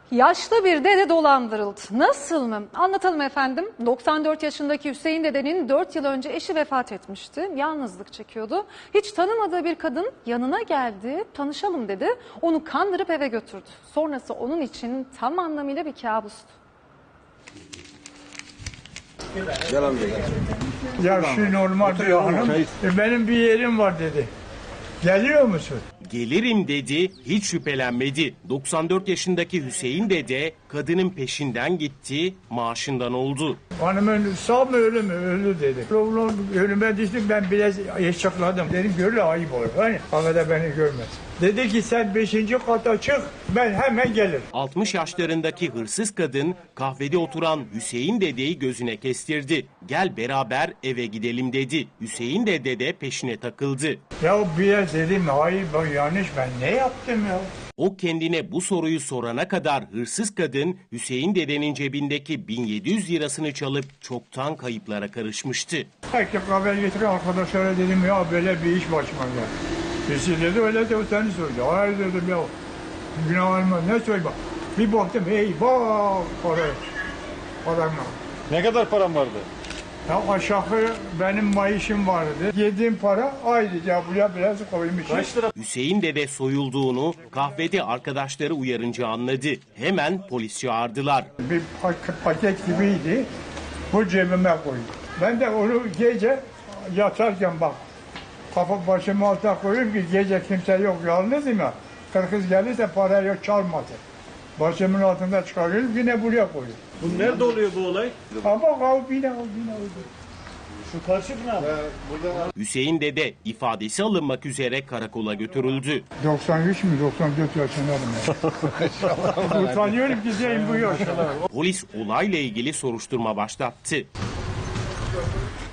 Yaşlı bir dede dolandırıldı. Nasıl mı? Anlatalım efendim. 94 yaşındaki Hüseyin dedenin 4 yıl önce eşi vefat etmişti. Yalnızlık çekiyordu. Hiç tanımadığı bir kadın yanına geldi, tanışalım dedi. Onu kandırıp eve götürdü. Sonrası onun için tam anlamıyla bir kabustu. Gel amca gel. Ya şu normal diyor hanım. Benim bir yerim var dedi. Geliyor musun? Gelirim dedi, hiç şüphelenmedi. 94 yaşındaki Hüseyin dede kadının peşinden gitti, maaşından oldu. Hanımın sağ mı ölü mü? Ölü dedi. Ölüme düştüm, ben biraz eşyakladım. Dedim görle ayıp olur. Hani havada beni görmez. Dedi ki sen 5. kata çık, ben hemen gelirim. 60 yaşlarındaki hırsız kadın kahvede oturan Hüseyin dedeyi gözüne kestirdi. Gel beraber eve gidelim dedi. Hüseyin dede de peşine takıldı. Ya biraz dedim hayır yanlış, ben ne yaptım ya? O kendine bu soruyu sorana kadar hırsız kadın Hüseyin dedenin cebindeki 1700 lirasını çalıp çoktan kayıplara karışmıştı. Herkes kahve getiren arkadaşlara dedim ya böyle bir iş başıma geldi. Birisi dedi öyle de o seni söyledi. Hayır dedim ya günah alma ne söyle bak. Bir baktım eyvah param Ne kadar param vardı? ya aşağı benim maaşım vardı. Yediğim para ayrıca buraya biraz koymuşum. Kaç lira? Hüseyin dede soyulduğunu kahvede arkadaşları uyarınca anladı. Hemen polis çağırdılar. Bir paket gibiydi. Bu cebime koydum. Ben de onu gece yatarken bak kafa başımın altına koyayım ki gece kimse yok yalnızım ya. Kırkız gelirse para yok çalmasın. Başımın altında çıkarıyorum yine buraya koyuyorum. Bu nerede oluyor bu olay? Ama bina oldu. Şu karşı bina mı? Hüseyin dede ifadesi alınmak üzere karakola götürüldü. 93 mü 94 yaşındayım ya. Utanıyorum gideyim bu yaşta. Polis olayla ilgili soruşturma başlattı.